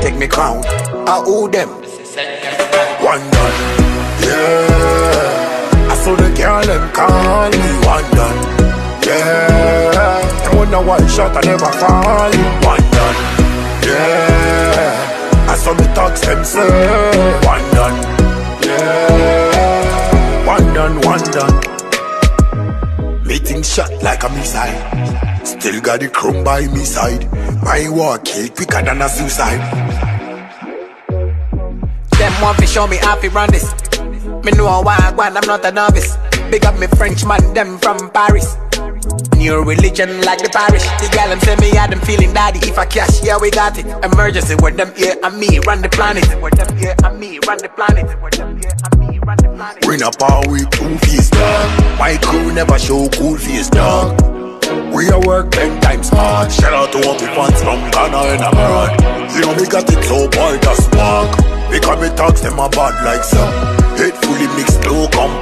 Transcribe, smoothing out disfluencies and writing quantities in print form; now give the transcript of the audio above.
take me crown. I owe them. One done, yeah. I saw the girl and call me one done, yeah. I wonder why shot I never fall. One done, yeah. I saw the thugs them say one done, yeah. One done, one done. Meeting shot like a missile. Still got the chrome by me side. My war kill quicker than a suicide. Them want to show me how to run this. Me know why I want, I'm not a novice. Big up me Frenchman, them from Paris. New religion like the parish. The gal them say me had them feeling daddy. If I cash, yeah we got it. Emergency with them here and me run the planet. With them here and me run the planet. With them here and me run the planet. Bring up our way 2 face dog. My crew never show cool face dog. We are work 10 times hard. Shout out to all the fans from Ghana and abroad. You know me got it so boy just walk. Because me talks them a bad like so. Hate fully mixed, no comp.